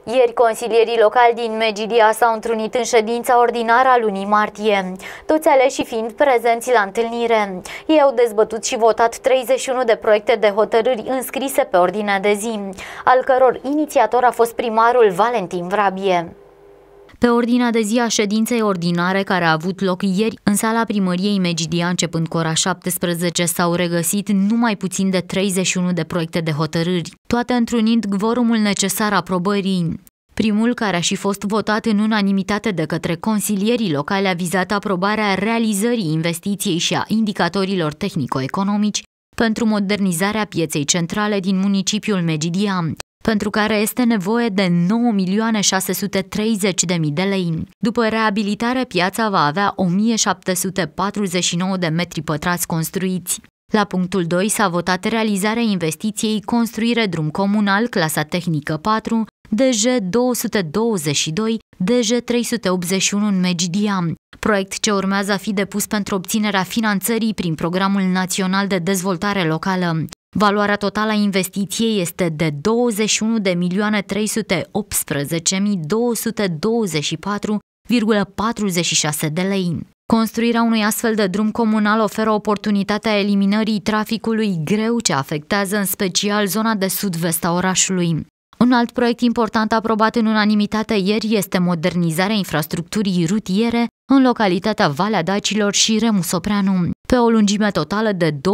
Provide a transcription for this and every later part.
Ieri, consilierii locali din Medgidia s-au întrunit în ședința ordinară a lunii martie, toți aleșii fiind prezenți la întâlnire. Ei au dezbătut și votat 31 de proiecte de hotărâri înscrise pe ordinea de zi, al căror inițiator a fost primarul Valentin Vrabie. Pe ordinea de zi a ședinței ordinare care a avut loc ieri în sala primăriei Medgidia începând cu ora 17 s-au regăsit numai puțin de 31 de proiecte de hotărâri, toate întrunind cvorumul necesar aprobării. Primul, care a și fost votat în unanimitate de către consilierii locali, a vizat aprobarea realizării investiției și a indicatorilor tehnico-economici pentru modernizarea pieței centrale din municipiul Medgidia, pentru care este nevoie de 9.630.000 de lei. După reabilitare, piața va avea 1.749 de metri pătrați construiți. La punctul 2 s-a votat realizarea investiției construire drum comunal, clasa tehnică 4, DG 222, DG 381 în Medgidia, proiect ce urmează a fi depus pentru obținerea finanțării prin Programul Național de Dezvoltare Locală. Valoarea totală a investiției este de 21.318.224,46 de lei. Construirea unui astfel de drum comunal oferă oportunitatea eliminării traficului greu ce afectează în special zona de sud-vest a orașului. Un alt proiect important aprobat în unanimitate ieri este modernizarea infrastructurii rutiere în localitatea Valea Dacilor și Remus Opreanu, pe o lungime totală de 22.265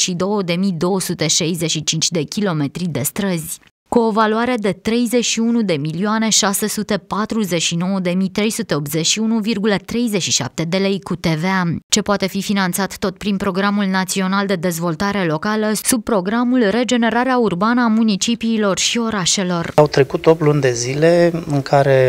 de kilometri de străzi, cu o valoare de 31.649.381,37 de lei cu TVA, ce poate fi finanțat tot prin Programul Național de Dezvoltare Locală sub programul Regenerarea Urbană a municipiilor și orașelor. Au trecut 8 luni de zile în care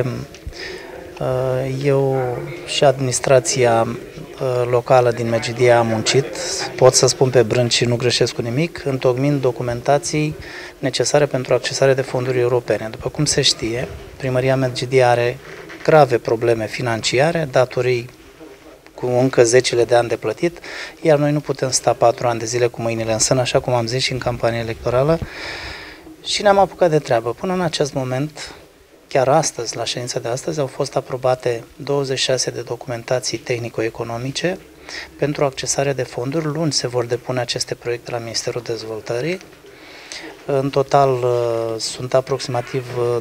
eu și administrația locală din Medgidia am muncit, pot să spun pe brânci și nu greșesc cu nimic, întocmind documentații necesare pentru accesare de fonduri europene. După cum se știe, primăria Medgidia are grave probleme financiare, datorii cu încă zecile de ani de plătit, iar noi nu putem sta 4 ani de zile cu mâinile în sân, așa cum am zis și în campania electorală, și ne-am apucat de treabă. Până în acest moment, chiar astăzi, la ședința de astăzi, au fost aprobate 26 de documentații tehnico-economice pentru accesare de fonduri. Luni se vor depune aceste proiecte la Ministerul Dezvoltării. În total sunt aproximativ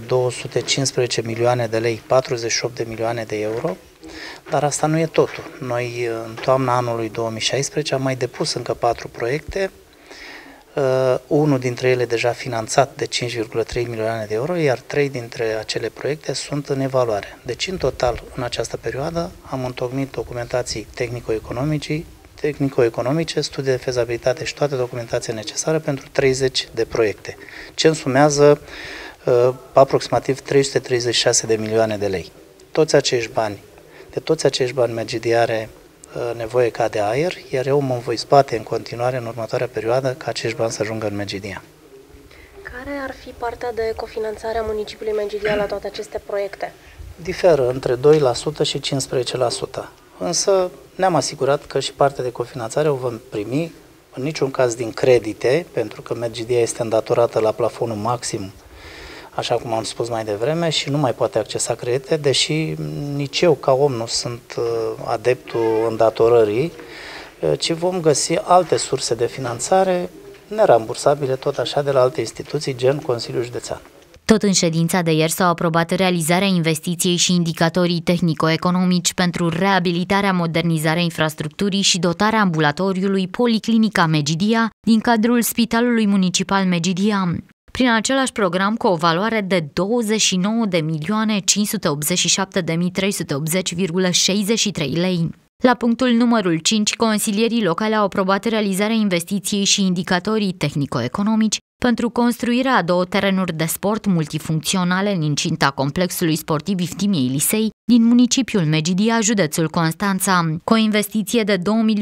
215 milioane de lei, 48 de milioane de euro, dar asta nu e totul. Noi, în toamna anului 2016, am mai depus încă 4 proiecte, unul dintre ele deja finanțat de 5,3 milioane de euro, iar 3 dintre acele proiecte sunt în evaluare. Deci, în total, în această perioadă, am întocmit documentații tehnico-economice, studii de fezabilitate și toate documentația necesară pentru 30 de proiecte, ce însumează aproximativ 336 de milioane de lei. De toți acești bani Medgidia are nevoie ca de aer, iar eu mă voi zbate în continuare în următoarea perioadă ca acești bani să ajungă în Medgidia. Care ar fi partea de cofinanțare a municipiului Medgidia la toate aceste proiecte? Diferă între 2% și 15%, însă ne-am asigurat că și partea de cofinanțare o vom primi, în niciun caz din credite, pentru că Medgidia este îndatorată la plafonul maxim, așa cum am spus mai devreme, și nu mai poate accesa credite, deși nici eu ca om nu sunt adeptul îndatorării, ci vom găsi alte surse de finanțare nerambursabile, tot așa, de la alte instituții, gen Consiliul Județean. Tot în ședința de ieri s-au aprobat realizarea investiției și indicatorii tehnico-economici pentru reabilitarea, modernizarea infrastructurii și dotarea ambulatoriului Policlinica Medgidia din cadrul Spitalului Municipal Medgidia, prin același program cu o valoare de 29.587.380,63 lei. La punctul numărul 5, consilierii locali au aprobat realizarea investiției și indicatorii tehnico-economici pentru construirea a 2 terenuri de sport multifuncționale în incinta complexului sportiv Iftimiei Lisei din municipiul Medgidia, județul Constanța, cu o investiție de 2.213.082,96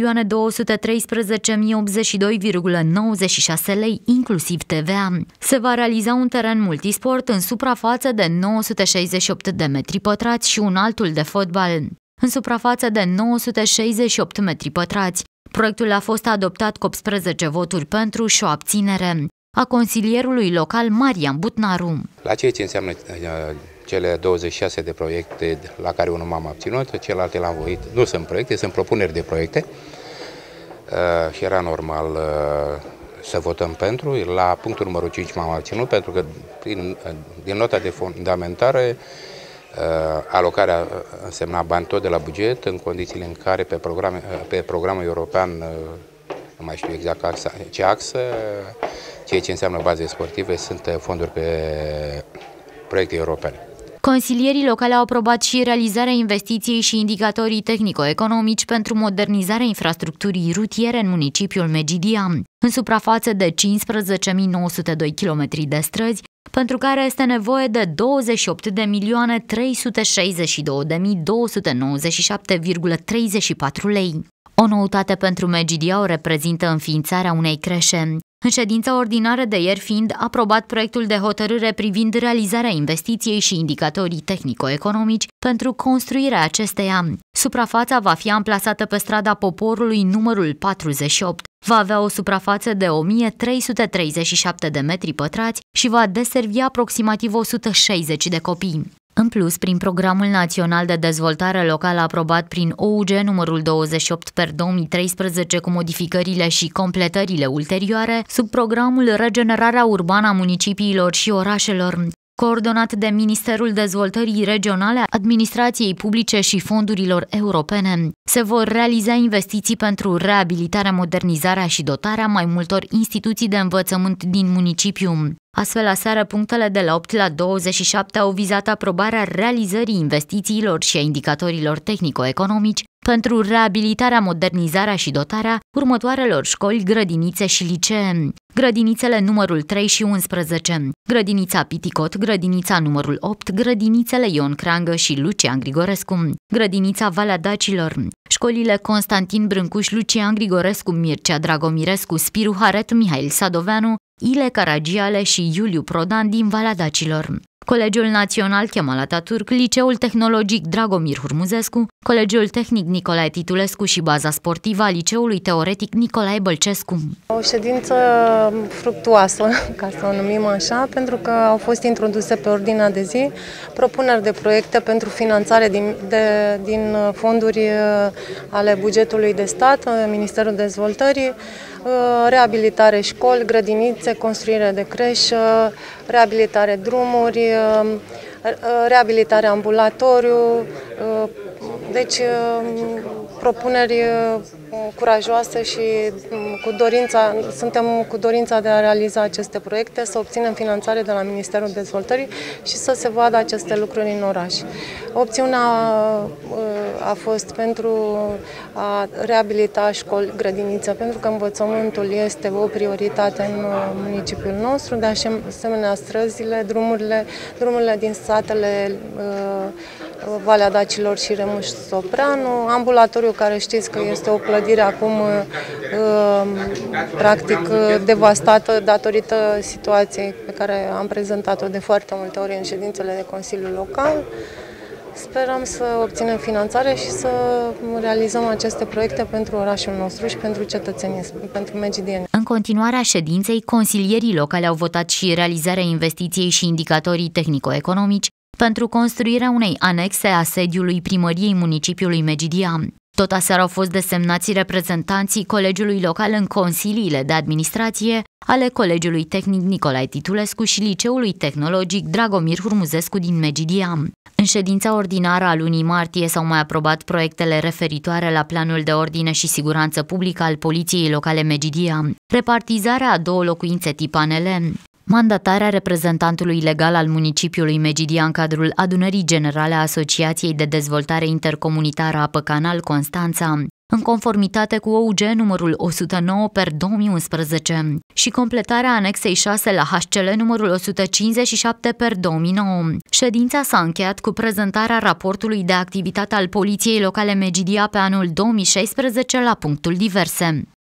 lei, inclusiv TVA. Se va realiza un teren multisport în suprafață de 968 de metri pătrați și un altul de fotbal în suprafață de 968 metri pătrați. Proiectul a fost adoptat cu 18 voturi pentru și o abținere. a consilierului local Marian Butnaru. La ceea ce înseamnă cele 26 de proiecte la care unul m-am abținut, celelalte l-am voit. Nu sunt proiecte, sunt propuneri de proiecte și era normal să votăm pentru. La punctul numărul 5 m-am abținut pentru că din nota de fundamentare alocarea însemna bani tot de la buget în condițiile în care pe programul european, nu mai știu exact ce axă, ceea ce înseamnă baze sportive, sunt fonduri pe proiecte europene. Consilierii locali au aprobat și realizarea investiției și indicatorii tehnico-economici pentru modernizarea infrastructurii rutiere în municipiul Megidia, în suprafață de 15.902 km de străzi, pentru care este nevoie de 28.362.297,34 lei. O noutate pentru Megidia o reprezintă înființarea unei creșe. În ședința ordinară de ieri fiind aprobat proiectul de hotărâre privind realizarea investiției și indicatorii tehnico-economici pentru construirea acesteia. Suprafața va fi amplasată pe strada Poporului numărul 48. Va avea o suprafață de 1337 de metri pătrați și va deservi aproximativ 160 de copii. În plus, prin Programul Național de Dezvoltare Locală aprobat prin OUG numărul 28/2013 cu modificările și completările ulterioare, sub programul Regenerarea Urbană a municipiilor și orașelor, coordonat de Ministerul Dezvoltării Regionale, Administrației Publice și Fondurilor Europene, se vor realiza investiții pentru reabilitarea, modernizarea și dotarea mai multor instituții de învățământ din municipiu. Astfel, aseară, punctele de la 8 la 27 au vizat aprobarea realizării investițiilor și a indicatorilor tehnico-economici pentru reabilitarea, modernizarea și dotarea următoarelor școli, grădinițe și licee. Grădinițele numărul 3 și 11, grădinița Piticot, grădinița numărul 8, grădinițele Ion Creangă și Lucian Grigorescu, grădinița Valea Dacilor, școlile Constantin Brâncuș, Lucian Grigorescu, Mircea Dragomirescu, Spiru Haret, Mihail Sadoveanu, Ile Caragiale și Iuliu Prodan din Valea Dacilor, Colegiul Național Kemal Atatürk, Liceul Tehnologic Dragomir Hurmuzescu, Colegiul Tehnic Nicolae Titulescu și baza sportivă a Liceului Teoretic Nicolae Bălcescu. O ședință fructuoasă, ca să o numim așa, pentru că au fost introduse pe ordinea de zi propuneri de proiecte pentru finanțare din fonduri ale bugetului de stat, Ministerul Dezvoltării, reabilitare școli, grădinițe, construire de creșă, reabilitare drumuri, reabilitare ambulatoriu, deci propuneri curajoase și suntem cu dorința de a realiza aceste proiecte, să obținem finanțare de la Ministerul Dezvoltării și să se vadă aceste lucruri în oraș. Opțiunea a fost pentru a reabilita școli, grădinițe, pentru că învățământul este o prioritate în municipiul nostru, de asemenea străzile, drumurile din satele Valea Dacilor și Remuș-Sopreanu, ambulatoriu care știți că este o clădire acum practic devastată datorită situației pe care am prezentat-o de foarte multe ori în ședințele de Consiliul Local. Sperăm să obținem finanțare și să realizăm aceste proiecte pentru orașul nostru și pentru cetățenii, pentru megidieni. În continuarea ședinței, consilierii locali au votat și realizarea investiției și indicatorii tehnico-economici pentru construirea unei anexe a sediului primăriei municipiului Megidia. Tot aseară au fost desemnați reprezentanții Colegiului Local în consiliile de administrație ale Colegiului Tehnic Nicolae Titulescu și Liceului Tehnologic Dragomir Hurmuzescu din Megidia. În ședința ordinară a lunii martie s-au mai aprobat proiectele referitoare la planul de ordine și siguranță publică al Poliției Locale Megidia, repartizarea a 2 locuințe tip ANL, mandatarea reprezentantului legal al municipiului Megidia în cadrul Adunării Generale a Asociației de Dezvoltare Intercomunitară Apă Canal Constanța, în conformitate cu OUG numărul 109/2011 și completarea anexei 6 la HCL numărul 157/2009. Ședința s-a încheiat cu prezentarea raportului de activitate al Poliției Locale Megidia pe anul 2016 la punctul diverse.